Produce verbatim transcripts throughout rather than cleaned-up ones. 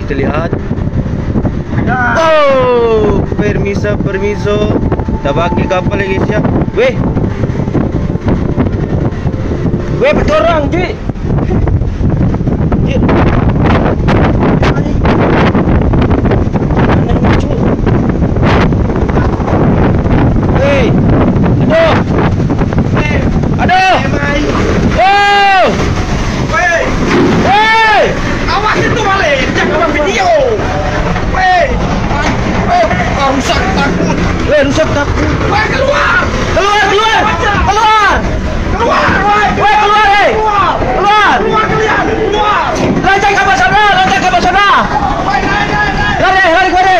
kita lihat. Oh, permiso, permiso. Kita pakai kapal lagi guys ya. Weh, weh, betul orang, cuy. Cuy. Mana lucu? Weh, aduh, aduh. Wow. Weh, Weh, awas itu balik, jangan video. Weh, weh, kau rusak takut. weh, rusak takut. Weh, keluar, Keluar, keluar, keluar. keluar, weh, Weh, keluar, eh. keluar, Keluar. keluar kalian, keluar. Loncat ke bawah sana, loncat ke bawah sana. Weh, naik, naik, naik. Lari, lari, lari.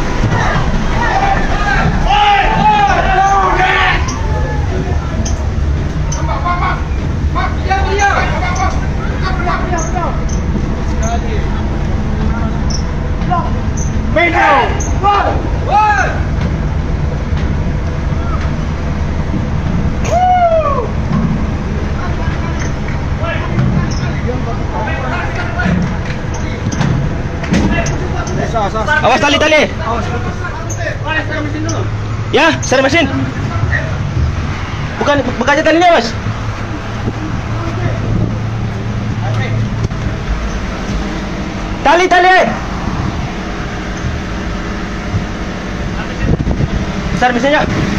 Weh, weh, udah. Pak, pak, pak, pak, dia, dia. Pak, pak, pak, pak, dia, dia. Video. Wah, wah. Awas tali, tali. Ya, cari mesin. Bukan, buka aja talinya, Mas. Tali, tali. Besar mesinnya.